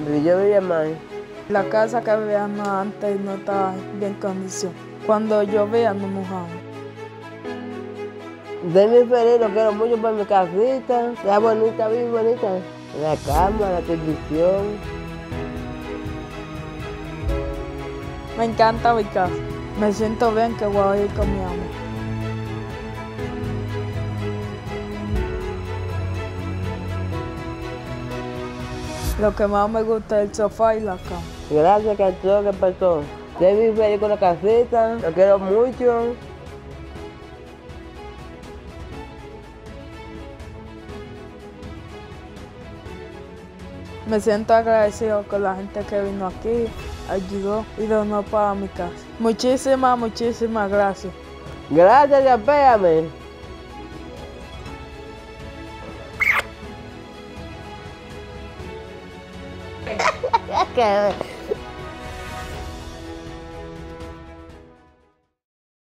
Yo vivía más. La casa que vivíamos antes no estaba en bien condición. Cuando llovía nos mojamos. De mi feliz, lo quiero mucho por mi casita. Está bonita, bien bonita. La cama, la televisión. Me encanta mi casa. Me siento bien que voy a ir con mi amor. Lo que más me gusta es el sofá y la cama. Gracias a todo lo que pasó. Estoy muy feliz con la casita. Lo quiero mucho. Me siento agradecido con la gente que vino aquí, ayudó y donó para mi casa. Muchísimas gracias. Gracias, apéame.